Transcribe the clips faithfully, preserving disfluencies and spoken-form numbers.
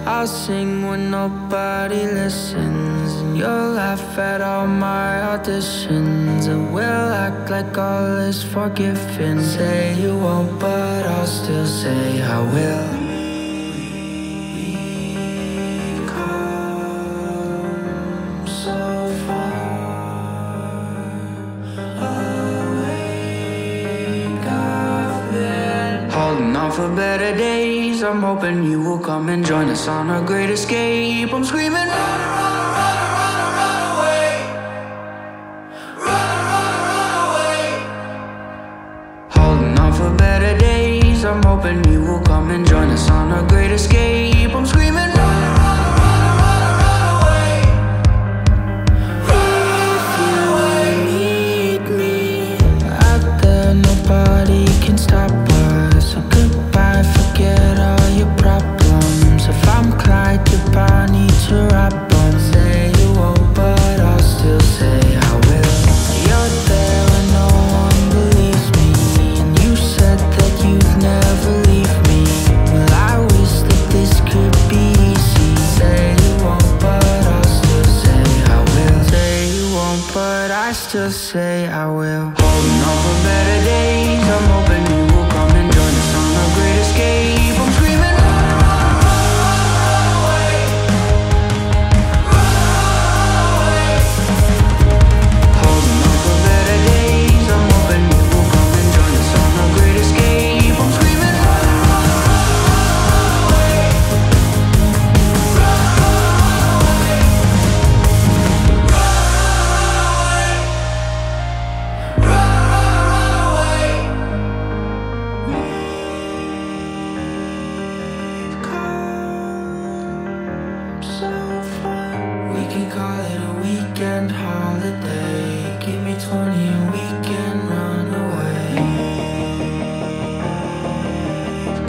I'll sing when nobody listens, and you'll laugh at all my auditions, and we'll act like all is forgiven. Say you won't, but I'll still say I will. We've come so far away. I've been holding on for better days. I'm hoping you will come and join us on our great escape. I'm screaming, run, run, run, run, run away. Run, run, run away. Holding on for better days. I'm hoping you will come and join us on our great escape. I'm screaming, run, run, run, run, run away. If you need me out there, nobody can stop us. So goodbye, forget all your problems. If I'm Clyde, goodbye, need to wrap on. Say you won't, but I'll still say I will. You're there when no one believes me, and you said that you'd never leave me. Well, I wish that this could be easy. Say you won't, but I'll still say I will. Say you won't, but I still say I will. Holding on for better days. I'm hoping you will come and join us on our great escape. I'm screaming, run, run, run, run away. Run away. Holding on for better days. I'm hoping you will come and join us on our great escape. I'm screaming, run, run, run away. Run away. Run away. Run away. We've come so far. We can call it a weekend holiday. Give me twenty and we can run away. We've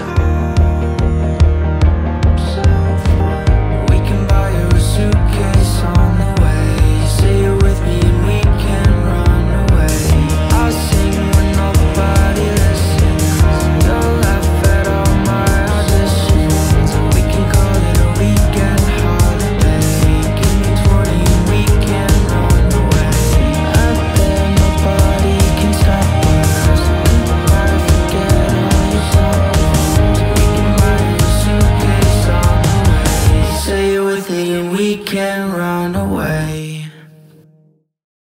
come so far. We can buy you a suitcase on the way. Say you're with me and we can run away. I'll sing when nobody listens, you'll laugh at all my auditions, and we can call it a weekend holiday. Give me twenty and we can run away. Out there nobody can stop us. Goodbye, forget all your problems. We can buy you a suitcase on the way. Say you're with me and we can run away.